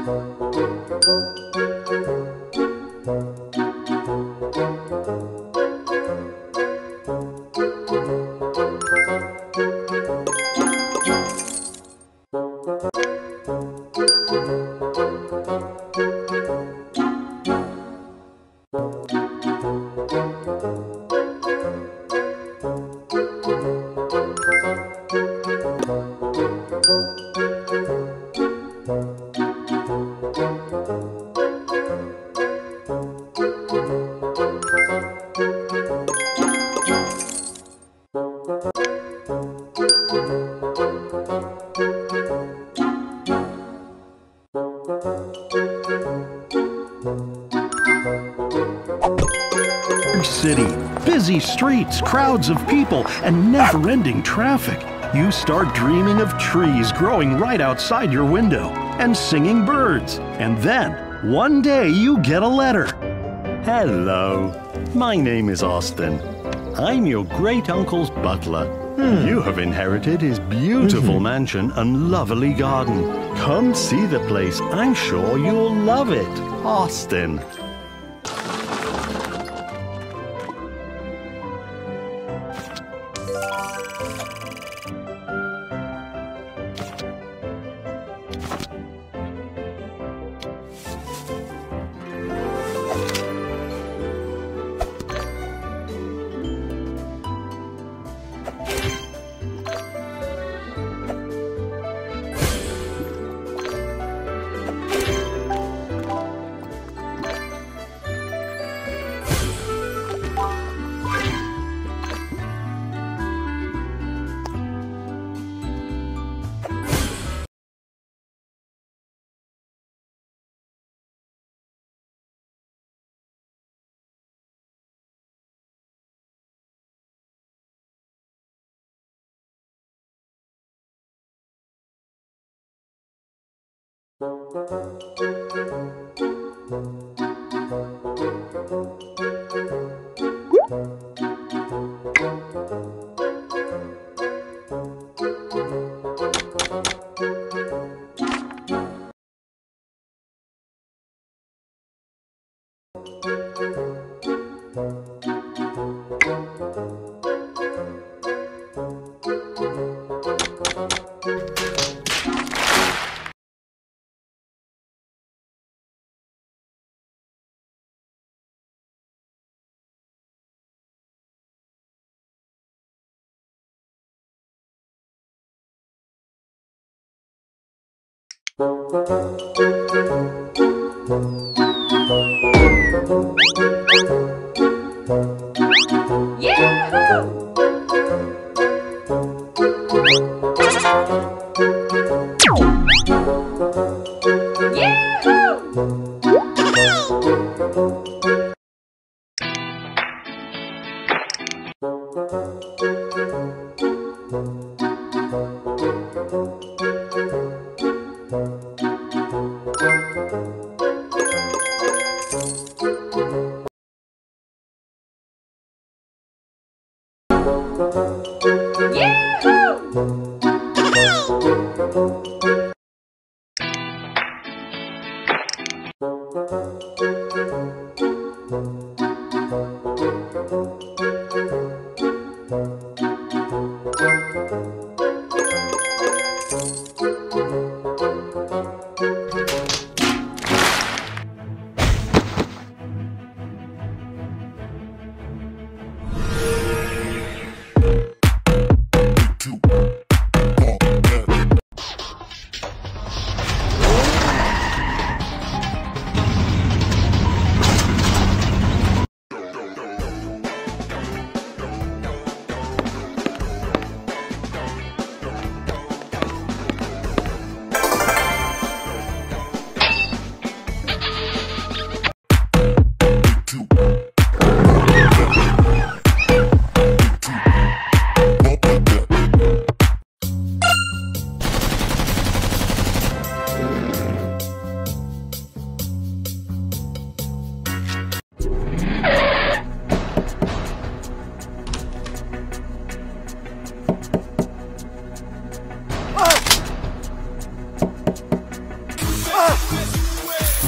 City. Busy streets, crowds of people, and never-ending traffic. You start dreaming of trees growing right outside your window and singing birds. And then, one day you get a letter. Hello, my name is Austin. I'm your great-uncle's butler. You have inherited his beautiful mansion and lovely garden. Come see the place. I'm sure you'll love it. Austin.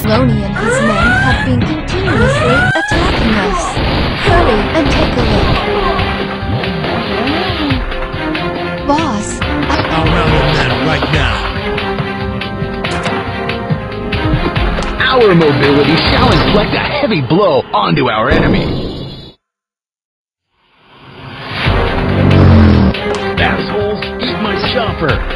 Loney and his men have been continuously attacking us. Hurry and take a look. Boss, I'll round them men right now. Our mobility shall inflict a heavy blow onto our enemy. Assholes, eat my chopper!